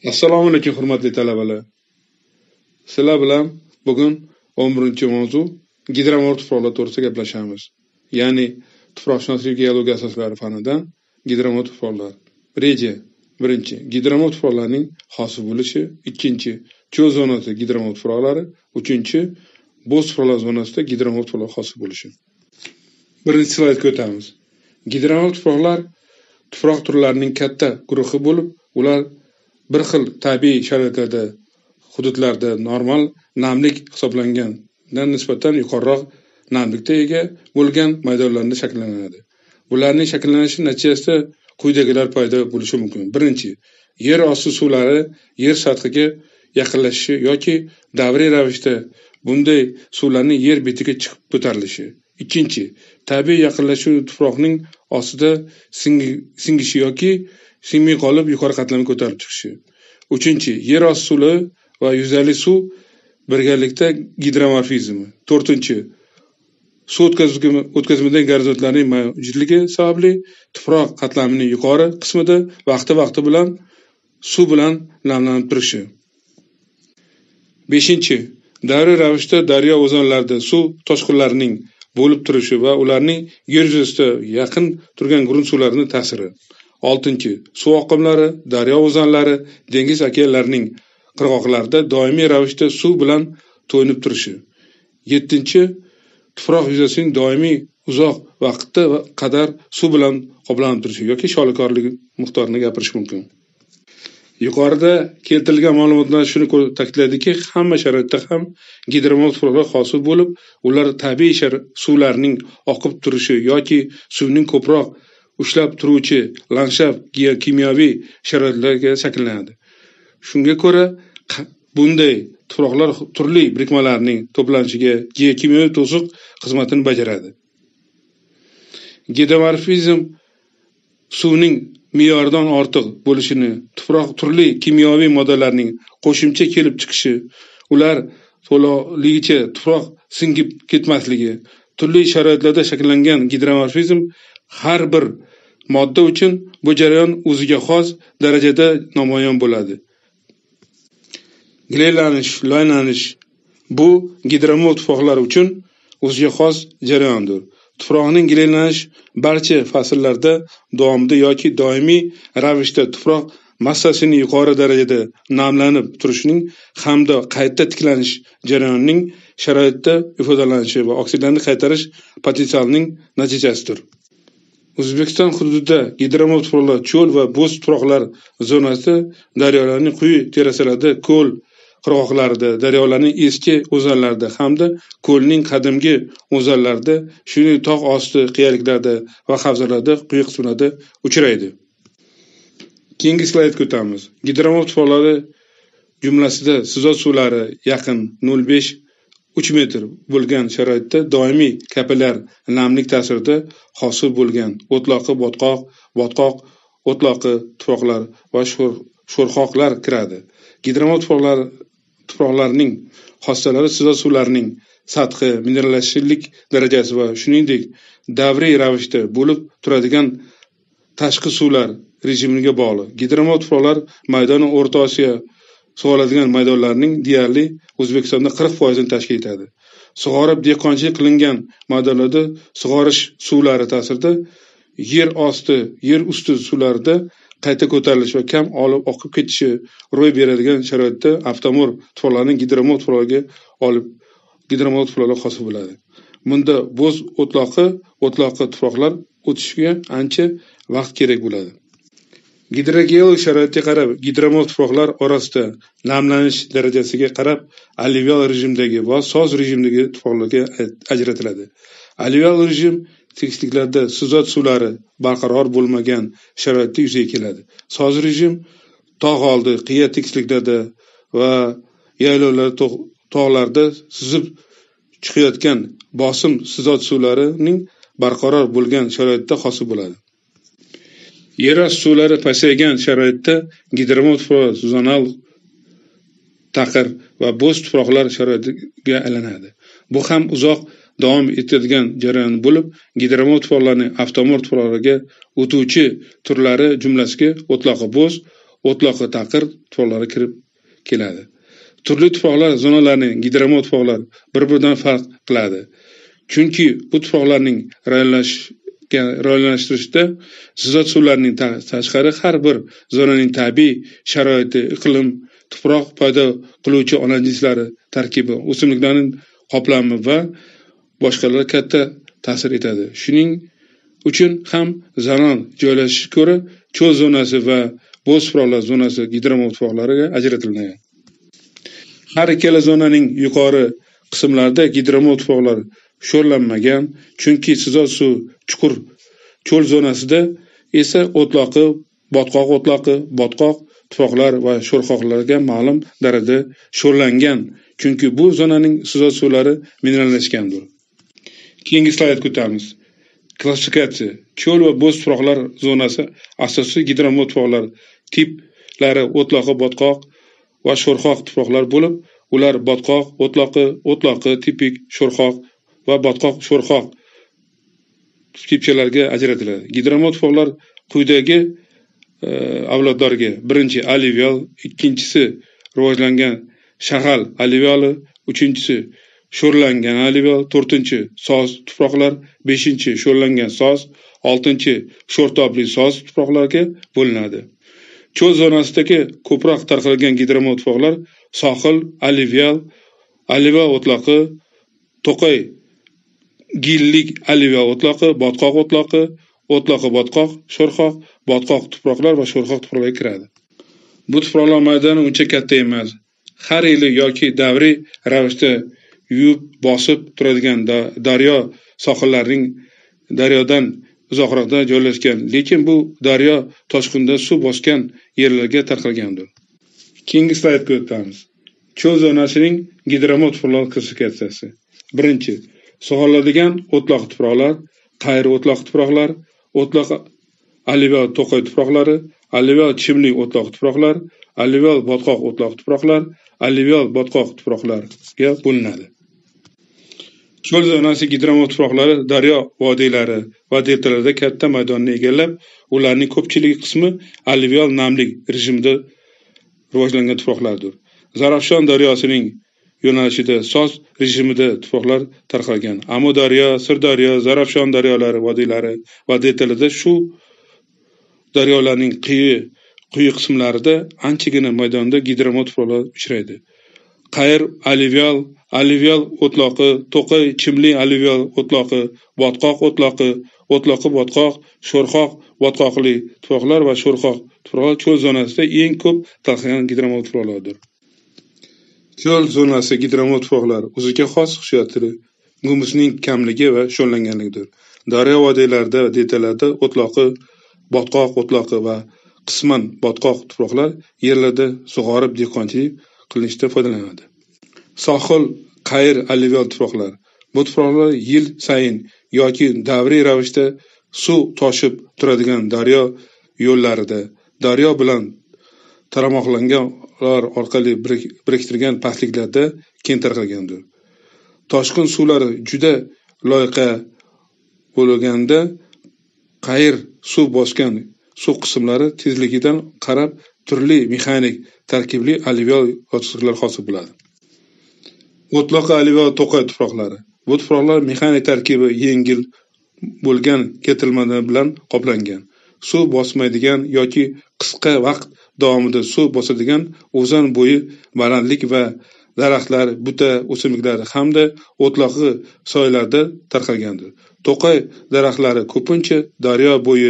Assalomu alaykum hurmatli talabalar. Sizlar bilan bugun 11-mavzu gidromorf tuproqlar to'g'risida gaplashamiz. Ya'ni tuproqshunoslik geologiya asoslari fanidan gidromorf tuproqlar. Birinchi, gidromorf tuproqlarning hosil bo'lishi, ikkinchi, cho'l zonasida gidromorf tuproqlari, uchinchi, bo'z tuproqlar zonasida gidromorf tuproqlar hosil bo'lishi. Birinchi slaydga o'tamiz. Gidromorf tuproqlar tuproq turlarining katta guruhi bo'lib, ular bir xil tabiiy sharoitlarda hududlarda normal namlik hisoblangandan nisbatan yuqoriroq namlikka ega bo'lgan maydonlarda shakllanadi. Bularning shakllanishi natijasida quyidagilar paydo bo'lishi mumkin. Birinchi, yer osti suvlari yer sathiga yaqinlashishi yoki davriy ravishda bunday suvlarning yer betiga chiqib ko'tarilishi. Ikkinchi, tabiiy yaqinlashuv tuproqning ostida singishi yoki singmay qolib yuqori qatlamga ko'tarilib chiqishi. Uchinchi, yer osti suvi va yuzali suv birgalikda gidromorfizmi. To'rtinchi, suv o'tkazmadagi gorizontlarning mavjudligi sababli tuproq qatlamining yuqori qismida vaqti bilan suv bilan namlanib turishi. Beshinchi, davriy ravishda daryo o'zanlarida suv toshqinlarining bo'lib turishi va ularning yer yuzasiga yaqin turgan grunt suvlarining ta'siri. Oltinchi, suv oqimlari, daryo o'zanlari, dengiz okeanlarining qirg'oqlarida doimiy ravishda suv bilan to'yinib turishi. Yettinchi, tuproq yuzasining doimiy uzoq vaqtga qadar suv bilan qoplanib turishi yoki sholikorlik miqdorini gapirish mumkin. Yuqorida keltirilgan ma'lumotlar shuni ta'kidladiki, hamma sharoitda ham gidromorf tuproqlar hosil bo'lib, ular tabiiy suvlarning oqib turishi yoki suvning ko'proq ushlab turuvchi landshaft geokimyoviy sharoitlarga shakllanadi. Shunga ko'ra, bunday tuproqlar turli birikmalarning to'planishiga geokimyoviy to'siq xizmatini bajaradi. Gidromorfizm suvning me'yoridan ortiq bo'lishini, tuproq turli kimyoviy moddalarning qo'shimcha kelib chiqishi, ular to'liqligicha tuproq singib ketmasligi, turli sharoitlarda shakllangan gidromorfizm har bir modda uchun bu jarayon o'ziga xos darajada namoyon bo'ladi. Gilaylanish, loylanish bu gidromorf tuproqlar uchun o'ziga xos jarayondir. Tuproqning gilaylanish barcha fasllarda davomida yoki doimiy ravishda tuproq massasining yuqori darajada namlanib turishining hamda qayta tiklanish jarayonining sharoitda ifodalanishi va oksidlarni qaytarish potensialining natijasidir. O'zbekiston hududida gidromorf tuproqlar cho'l va bo'z tuproqlar zonasida daryolarning quyi terasalarida, ko'l qirg'oqlarida, daryolarning eski o'zanlarida hamda ko'lning qadimgi o'zanlarida, shuningdek tog' osti qiyaliklarda va havzalarda quyi qismlarda uchraydi. Keyingi slaydga o'tamiz. Gidromorf tuproqlari jumlasida sizot suvlari yaqin 0,5-3 metr bo'lgan sharoitda doimiy kapillyar namlik ta'sirida hosil bo'lgan o'tloqi botqoq o'tloqi tuproqlar va sho'rxoqlar kiradi. Gidromorf tuproqlarning xossalari sizot suvlarining sathi, minerallashishlik darajasi va shuningdek davriy ravishda bo'lib turadigan tashqi suvlar rejimiga bog'liq. Gidromorf tuproqlar maydoni O'rta Osiyo sug'oradigan maydonlarning deyarli O'zbekistonda 40% tashkil etadi. Sug'orib dehqonchilik qilingan maydonlarda sug'orish suvlari ta'sirida yer usti suvlarida qayta ko'tarilish va kam olib oqib ketishi ro'y beradigan sharoitda avtomorf tuproqlarning gidromorf tuproqlar hosil bo'ladi. Bunda bo'z o'tloqi tuproqlar o'tishiga ancha vaqt kerak bo'ladi. Gidrogeologik sharoitga qarab, gidromorf tuproqlar orasida namlanish darajasiga qarab alluvial rejimdagi va soz rejimdagi tuproqlarga ajratiladi. Alluvial rejim tekisliklarda sizot suvlari barqaror bo'lmagan sharoitda yuzaga keladi. Soz rejim tog' oldi, qiya tekisliklarda va yaylovlar tog'larda sizib chiqayotgan bosim sizot suvlarining barqaror bo'lgan sharoitda hosil bo'ladi. Yer osti suvlari pasaygan sharoitda gidromorf tuproqlar zonal taqir va bo'z tuproqlar sharoitiga aylanadi. Bu ham uzoq davom etadigan jarayon bo'lib, gidromorf tuproqlarning avtomorf tuproqlarga o'tuvchi turlari jumlasiga o'tloqi bo'z, o'tloqi taqir tuproqlari kirib keladi. Turli tuproqlar zonalarining gidromod tuproqlar bir-biridan farq qiladi. Chunki bu tuproqlarning rayonlashtirishda zizot suvlarining tashqari har bir zonaning tabiiy sharoiti, iqlim, tuproq paydo qiluvchi onajinslar tarkibi, o'simliklarning qoplami va boshqalar katta ta'sir etadi. Shuning uchun ham zanon joylashishi ko'ra cho'l zonasi va bo'z tuproqlar zonasi gidromod tuproqlariga ajratilgan. Har ikkala zonaning yuqori qismlarida gidromod tuproqlar sho'rlanmagan, chunki sizot suv chuqur cho'l zonasida esa o'tloqi, botqoq tuproqlar va sho'rxoqlarga ma'lum darajada sho'rlangan, chunki bu zonaning sizot suvlari minerallashgandir. Keyingi slaydga o'tamiz. Klassifikatsiya. Cho'l va bo'z tuproqlar zonasi asosiy gidromod tuproqlar tiplari o'tloqi, botqoq va sho'rxoq tuproqlar bo'lib, ular botqoq, o'tloqi, tipik sho'rxoq va botqoq sho'rxoq tipchalarga ajratiladi. Gidromod tuproqlar quyidagi avlodlarga: birinchi alluvial, ikkinchisi rivojlangan shag'al alluviali, uchinchisi sho'rlangan alluvial, to'rtinchi soz tuproqlar, beshinchi sho'rlangan soz, oltinchi sho'rtobli soz tuproqlarga bo'linadi. Cho'l zonasidagi ko'proq tarqalgan gidromod tuproqlar sohil alluvial o'tloqi, to'qay gillik alluvial o'tloqi, botqoq o'tloqi, botqoq, sho'rxoq, botqoq tuproqlar va sho'rxoq tuproqlarga kiradi. Bu tuproqlar maydoni uncha katta emas. Har yili yoki davriy ravishda yuvib bosib turadigan daryo sohillarining daryodan uzoqroqda joylashgan, lekin bu daryo toshqinda suv bosgan yerlarga tarqalgandir. Keyingi slaydga o'tamiz. Cho'l zonasining gidromod tuproqlar klassifikatsiyasi. Birinchi, sug'oriladigan o'tloq tuproqlar, qayri o'tloq tuproqlar, o'tloq alluvial to'qay tuproqlari, alluvial chimli o'tloq tuproqlar, alluvial botqoq o'tloq tuproqlar, alluvial botqoq tuproqlarga bo'linadi. Cho'l zonasi gidromod tuproqlari daryo vodiylari va deltalarda katta maydonni egallab, ularning ko'pchilik qismi alluvial namlik rejimida rivojlangan tuproqlardir. Zarafshon daryosining yo'nalishida soz rejimida tuproqlar tarqalgan. Amudaryo, Sirdaryo, Zarafshon daryolari vodiylari va deltalarda shu daryolarning quyi qismlarida anchagina maydonda gidromod tuproqlar uchraydi. Qayr alluvial o'tloqi, to'qay chimli alluvial o'tloqi, botqoq o'tloqi, botqoq, sho'rxoq botqoqli tuproqlar va sho'rxoq tuproqlar cho'l zonasida eng ko'p tarqalgan gidromod tuproqlardir. Cho'l zonasi gidromod tuproqlar o'ziga xos xususiyatlari humusning kamligi va sho'rlanganligidir. Daryo vodiylarida va deltalarda o'tloqi, botqoq o'tloqi va qisman botqoq tuproqlar yerlarda sug'orib dehqonchilik qilinishda foydalanadi. Sohil qayr alluvial tuproqlar. Bu tuproqlar yil sayin yoki davriy ravishda suv toshib turadigan daryo yo'llarida, daryo bilan taramoqlanganlar orqali biriktirilgan pastliklarda keng tarqalgandir. Toshqin suvlari juda loyqa bo'lganda qayr suv bosgan suv qismlari tezligidan qarab turli mexanik tarkibli alluvial yo'tqizliklar hosil bo'ladi. O'tloq alluvial to'qay tuproqlari. Bu tuproqlar mexanik tarkibi yengil bo'lgan ketilmalar bilan qoplangan. Suv bosmaydigan yoki qisqa vaqt davomida suv bosadigan o'zan bo'yi balandlik va daraxtlar, buta o'simliklar hamda o'tloqli soylarda tarqalgandir. To'qay daraxtlari ko'pincha daryo bo'yi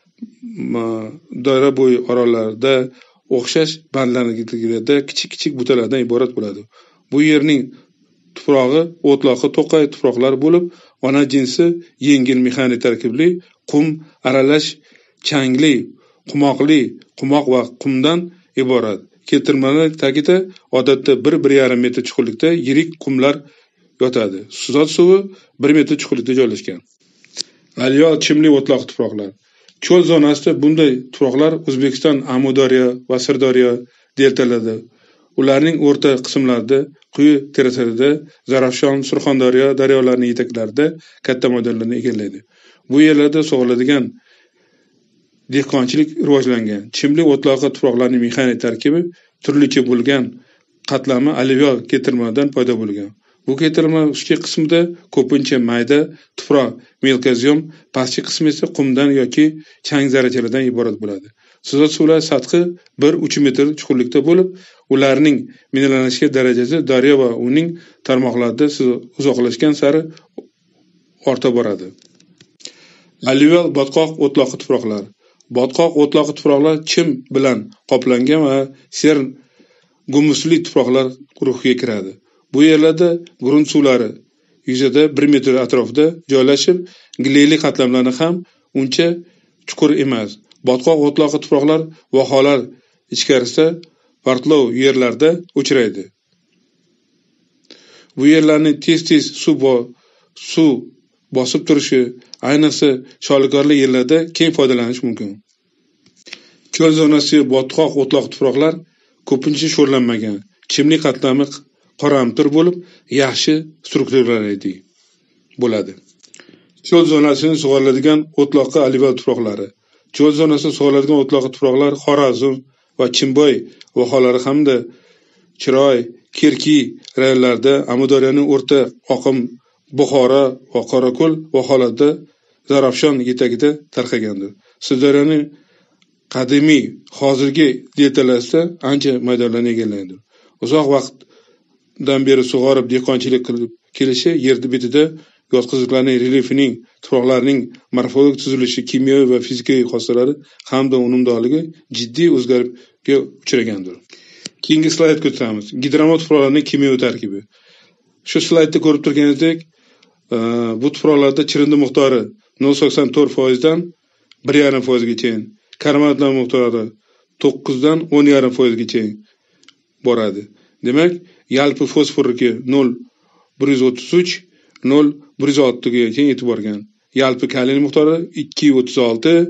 orollarida o'xshash bandlarligida kichik butalardan iborat bo'ladi. Bu yerning tuprog'i o'tloqi to'qay tuproqlar bo'lib, ona jinsi yengil mexanik tarkibli qum aralash changli, qumoq va qumdan iborat. Keltirmalar tagida odatda 1-1,5 metr chuqurlikda yirik qumlar yotadi. Sizot suvi 1 metr chuqurlikda joylashgan. Alluvial chimli o'tloq tuproqlar. Cho'l zonasida bunday tuproqlar O'zbekiston Amudaryo va Sirdaryo deltalarida, ularning o'rta qismlarida, quyi terasalarida, Zarafshon, Surxondaryo daryolarining yetaklarida katta maydonlarni egallaydi. Bu yerlarda sug'oriladigan dehqonchilik rivojlangan. Chimlik o'tloqi tuproqlarning mexanik tarkibi turlicha bo'lgan qatlami alluvial ketirmadan paydo bo'lgan. Bu ketirma ustki qismida ko'pincha mayda tuproq melkoziom, pastki qismi esa qumdan yoki chang zarrachalaridan iborat bo'ladi. Suzat suvlar sathi 1-3 metr chuqurlikda bo'lib, ularning minerallashish darajasi daryo va uning tarmoqlarida uzoqlashgan sari orta boradi. Alluvial botqoq o'tloqi tuproqlar. Botqoq o'tloqi tuproqlar chim bilan qoplangan va ser gumusli tuproqlar guruhiga kiradi. Bu yerlarda grunt suvlari yuzida 1 metr atrofida joylashib, gleyli qatlamlari ham uncha chuqur emas. Botqoq o'tloqi tuproqlar vohalar ichkarisida portlov yerlarda uchraydi. Bu yerlarning tez-tez suv bosib turishi, ayniqsa sholikorli yerlarda keng foydalanish mumkin. Ko'l zonasi botqoq o'tloq tuproqlar ko'pincha sho'rlanmagan, chimlik qatlami qoramtir bo'lib, yaxshi strukturali bo'ladi. Ko'l zonasini sug'oriladigan o'tloqi alluvial tuproqlari. Ko'l zonasini sug'oriladigan o'tloqi tuproqlar Xorazm va Chimboy vohalari hamda Chiroy, Kerki rayonlarida, Amudaryoning o'rta oqim Buxoro va Qorako'l vohalarida Zarafshon etagida tarqagandir. Sirdaryoning qadimiy hozirgi deltalarida ancha maydonlarni egallaydi. Uzoq vaqtdan beri sug'orib dehqonchilik qilib kelishi yer betida yotqizliqlarning relyefining, tuproqlarning morfologik tuzilishi, kimyoviy va fizikaviy xoslatlari hamda unumdorligi jiddiy o'zgarishga uchragandir. Keyingi slaydga o'tamiz. Gidromot tuproqlarning kimyoviy tarkibi. Shu slaydda ko'rib turganingizdek, bu tuproqlarda chirindi miqdori 0.84% dan 1.5% gacha, karbonatlar miqdori 9 dan 10.5% gacha boradi. Demak, yalpi fosforniki 0.133, 0.106 gacha yetib borgan. Yalpi kaliy miqdori 2.36,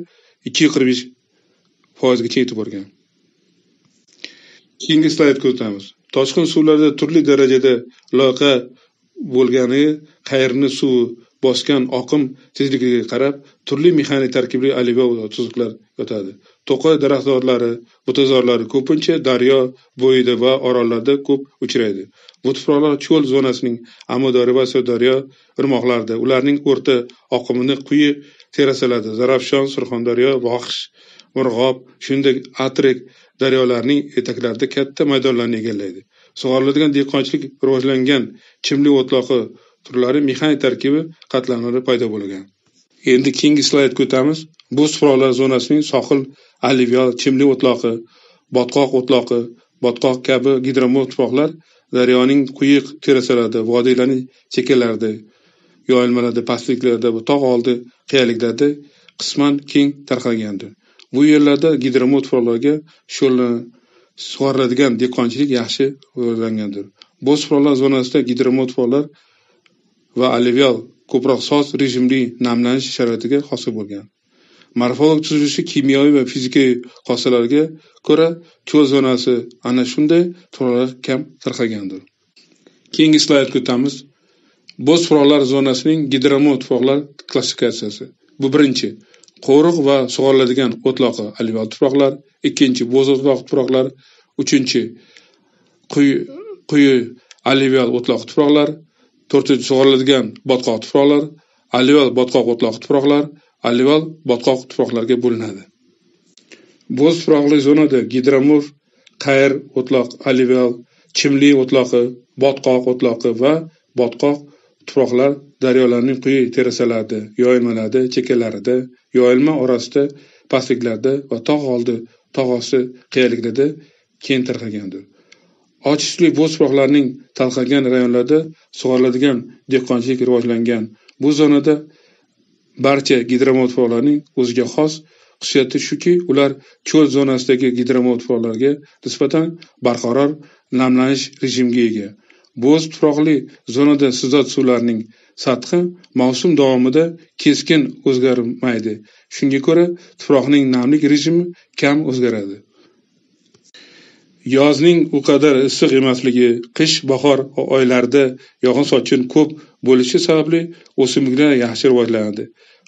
2.45% gacha yetib borgan. Keyingi slaydga o'tamiz. Toshqin suvlarda turli darajada loyqa bo'lgani, qayerni suv bosgan oqim tezligiga qarab turli mexanik tarkibli alluvial tuzuqlar yotadi. To'qa daraxtzorlari, butazorlari ko'pincha daryo bo'yida va orollarda ko'p uchraydi. Bu tuproqlar cho'l zonasining Amudaryo va Sirdaryo irmoqlarida, ularning o'rta oqimini quyi terasalarda Zarafshon, Surxondaryo, Voxish, Murg'ob, shuningdek Atrek daryolarning etaklarida katta maydonlarni egallaydi. Sug'oriladigan dehqonchilik rivojlangan chimlik o'tloqi turlari mexanik tarkibi qatlamlari paydo bo'lgan. Endi keyingi slaydga o'tamiz. Bu tuproqlar zonasining sohil alluvial chimlik o'tloqi, botqoq kabi gidromot tuproqlar daryoning quyi terasalarida, vodiylarning chekkalarida, yoyilmalarda, pastliklarda va tog' oldi qiyaliklarda qisman keng tarqalgandir. Bu yerlarda gidromot tuproqlarga sug'oriladigan dehqonchilik yaxshi rivojlangandir. Bu tuproqlar zonasida gidromot tuproqlar va alluvial ko'proq soz rejimli namlanish sharoitiga hosil bo'lgan. Morfologik tuzilishi kimyoviy va fizikaviy xossalarga ko'ra ko'l zonasi ana shunday tuproqlar kam tarqalgandir. Keyingi slaydga o'tamiz. Bo'z tuproqlar zonasining gidromot tuproqlar klassifikatsiyasi. Bu birinchi qo'riq va sug'oriladigan o'tloqi alluvial tuproqlar, ikkinchi bo'z o'tloq tuproqlar, uchinchi quyi alluvial o'tloq tuproqlar, to'rtinchi sug'oriladigan botqoq tuproqlar, alluvial botqoq o'tloq tuproqlar, alluvial botqoq tuproqlarga bo'linadi. Bo'z tuproqli zonada gidromorf, qayr o'tloq, alluvial, chimlik o'tloqi, botqoq o'tloqi va botqoq tuproqlar daryolarning quyi terasalarida, yoyilmalarda, chekkalarida, yoyilma orasida, pastliklarda va tog' oldi, tog' osti qiyaliklarda keng tarqalgandir. Ochislik bo'z tuproqlarning tarqalgan rayonlarda sug'oriladigan dehqonchilik rivojlangan. Bu zonada barcha gidromot tuproqlarning o'ziga xos xususiyati shuki, ular cho'l zonasidagi gidromot tuproqlarga nisbatan barqaror namlanish rejimiga ega. Bo'z tuproqli zonada sizot suvlarning sathi mavsum davomida keskin o'zgarmaydi. Shunga ko'ra, tuproqning namlik rejimi kam o'zgaradi. Yozning u qadar issiq emasligi, qish-bahor oylarida yog'in-sochin ko'p bo'lishi sababli o'simliklar yaxshi rivojlanadi.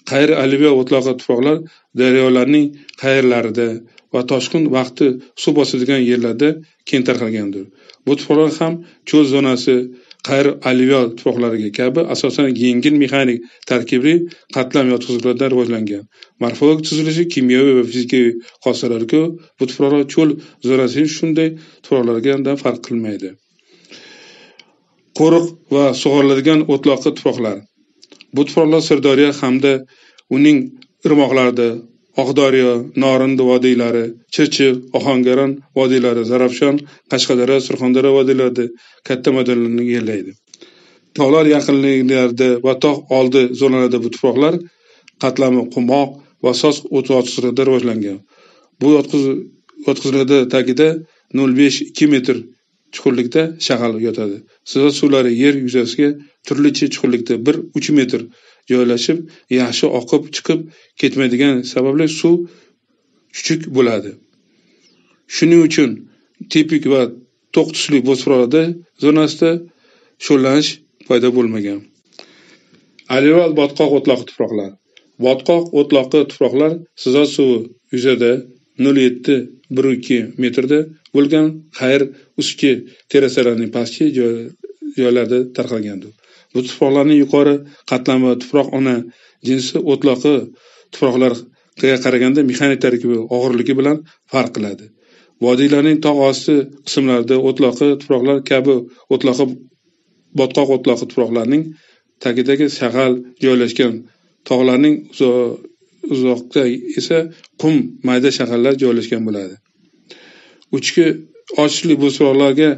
qayri alluvial o'tloqli tuproqlar daryolarning qayerlarida va toshqin vaqti suv bosadigan yerlarda keng tarqalgandir. Bu tuproqlar ham cho'l zonasi qayri alluvial tuproqlariga kabi asosan yengil mexanik tarkibli qatlam yotqizuvlardan rivojlangan. Morfologik tuzilishi, kimyoviy va fizikaviy xosalariga bu tuproqlar cho'l zonasining shunday tuproqlardan farq qilmaydi. Qo'riq va sug'oriladigan o'tloqli tuproqlar. Bu tuproqlar Sirdaryo hamda uning irmoqlarida Oqdaryo, Norind vodiylari, Chirchiq, Ohangaron vodiylari, Zarafshon, Qashqadaryo, Surxondaryo vodiylarida katta maydonlarni egallaydi. Tog'lar yaqinliklarida va tog' oldi zonalarida bu tuproqlar qatlami qumloq va soz o'tloqlarda rivojlangan. Bu yotqizuvlarda tagida 0,5-2 metr chuqurlikda shag'al yotadi. Sizot suvlari yer yuzasiga turlicha chuqurlikda 1-3 metr joylashib, yaxshi oqib chiqib ketmaydigan sababli suv chuchuk bo'ladi. Shuning uchun tepik va to'q tusli bo'sroqlarda zonasida sho'rlanish paydo bo'lmagan. Alluvial botqoq o'tloqli tuproqlar. Botqoq o'tloqli tuproqlar sizot suvi yuzida 0,7-1,2 metrda bo'lgan qayr ustki terasalarning pastki joylarda tarqalgandir. Bu tuproqlarning yuqori qatlami tuproq ona jinsi o'tloqli tuproqlarga qaraganda mexanik tarkibi og'irligi bilan farq qiladi. Vodiylarning tog' osti qismlarida o'tloqli tuproqlar kabi botqoq o'tloqli tuproqlarning tagidagi shag'al joylashgan, tog'larning uzoqda esa qum mayda shag'allar joylashgan bo'ladi. Uchki ochli bo'sroqlarga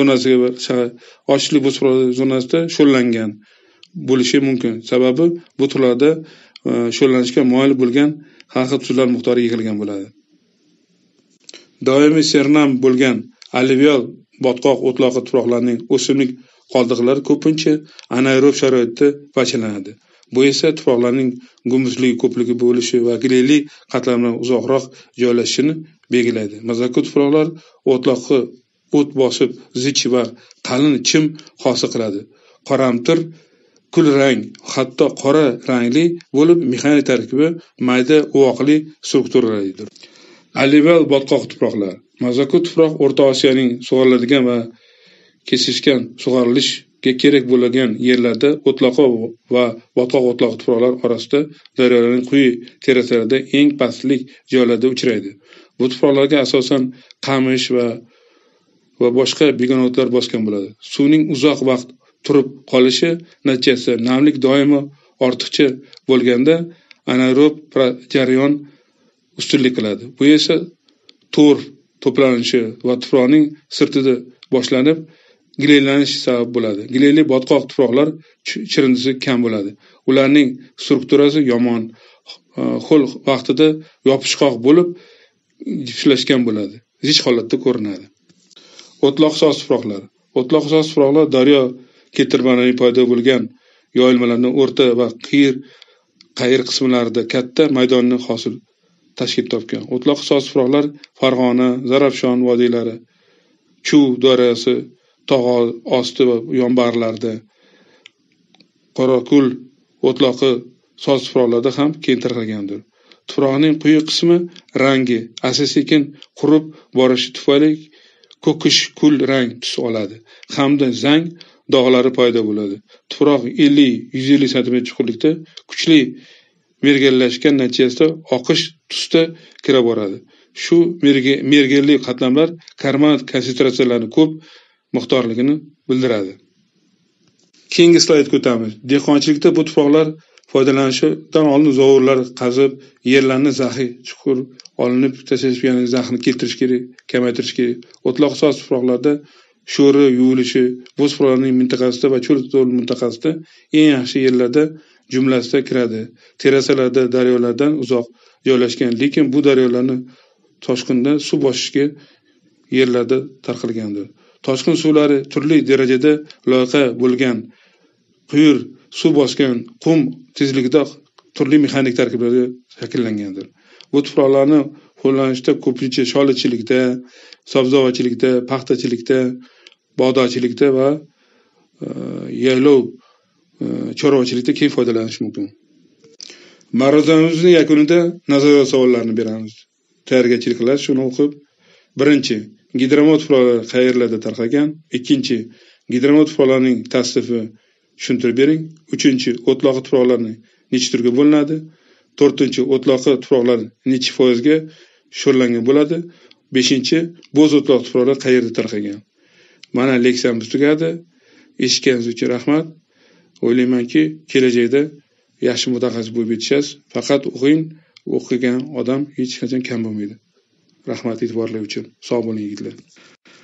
zonasida sho'rlangan bo'lishi mumkin. Sababi bu turlarda sho'rlanishga moyil bo'lgan har xil tuzlar miqdori yig'ilgan bo'ladi. Doimiy sernam bo'lgan alluvial botqoq o'tloqli tuproqlarning o'simlik qoldiqlari ko'pincha anaerob sharoitda parchalanadi. Bu esa tuproqlarning gumuzligi ko'pligi bo'lishi va gileli qatlamdan uzoqroq joylashishini belgilaydi. Mazkur tuproqlar o'tloqli o't bosib, zich va qalin chim hosil qiladi. Qoramtir, kul rang, hatto qora rangli bo'lib, mexanik tarkibi mayda uvoqli strukturalidir. Alluvial botqoq tuproqlar. Mazkur tuproq O'rta Osiyoning sug'oriladigan va kesishgan sug'orilishga kerak bo'lgan yerlarda o'tloqli va botqoq o'tloqli tuproqlar orasida daryolarning quyi terasalarida eng pastlik joylarda uchraydi. Bu tuproqlarga asosan qamish va boshqa begonotlar bosgan bo'ladi. Suvning uzoq vaqt turib qolishi natijasida namlik doimo ortiqcha bo'lganda anaerob jarayon ustunlik qiladi. Bu esa to'planishi va tuproqning sirtida boshlanib gilellanish sabab bo'ladi. Gileli botqoq tuproqlar chirindisi kam bo'ladi. Ularning strukturasi yomon, ho'l vaqtida yopishqoq bo'lib jipslashgan bo'ladi. Zich holatda ko'rinadi. O'tloq soz tuproqlar. O'tloq soz tuproqlar daryo ketirmalarining paydo bo'lgan yoyilmalarning o'rta va qayir qismlarida katta maydonni hosil tashkil topgan. O'tloq soz tuproqlar Farg'ona, Zarafshon vodiylari, Chuv daryosi, tog' osti va yonbag'irlarda, Qorako'l o'tloqi soz tuproqlarda ham keng tarqalgandir. Tuproqning quyi qismi rangi asta-sekin qurib borishi tufayli ko'kish kul rang tus oladi hamda zang dog'lari paydo bo'ladi. Tuproq 50-150 cm chuqurlikda kuchli mergallashgan natijasida oqish tusda kira boradi. Shu mergelli qatlamlar karbonat konsentratsiyalari ko'p miqdorligini bildiradi. Keyingi slaydga o'tamiz. Dehqonchilikda bu tuproqlar foydalanishidan oldin zovurlar qazib, yerlarni zahi chuqur olinib tashlashgan zaxni keltirish kerak, kamaytirish kerak. O'tloq soz tuproqlarda sho'ri yuvilishi, bu tuproqlarning mintaqasida va cho'l mintaqasida eng yaxshi yerlarda jumlasida kiradi. Terasalarda daryolardan uzoq joylashgan, lekin bu daryolarni toshqinda suv bosishga yerlarda tarqalgandir. Toshqin suvlari turli darajada loyqa bo'lgan, quyur suv bosgan qum tezligida turli mexanik tarkiblarda shakllangandir. Bu tuproqlarni qo'llanishda ko'pincha sholichilikda, sabzavotchilikda, paxtachilikda, bog'dorchilikda va yaylov chorvachilikda keng foydalanish mumkin. Ma'ruzamizning yakunida nazorat savollarini beramiz. Tayyorgarchiliklar shuni o'qib, birinchi, gidromod tuproqlari qayerlarda tarqalgan? Ikkinchi, gidromod tuproqlarining tasnifi tushuntirib bering. Uchinchi, o'tloqli tuproqlarni necha turga bo'linadi? To'rtinchi, o'tloqli tuproqlar necha foizga sho'rlangan bo'ladi? Beshinchi, bo'z o'tloq tuproqlar qayerda tarqalgan? Mana leksiyamiz tugadi. Eshitganingiz uchun rahmat. O'ylaymanki, kelajakda yaxshi mutaxassis bo'lib yetishasiz. Faqat o'qing, o'qigan odam hech qachon kam bo'lmaydi. Rahmat e'tiborlar uchun. Sog' bo'ling yigitlar.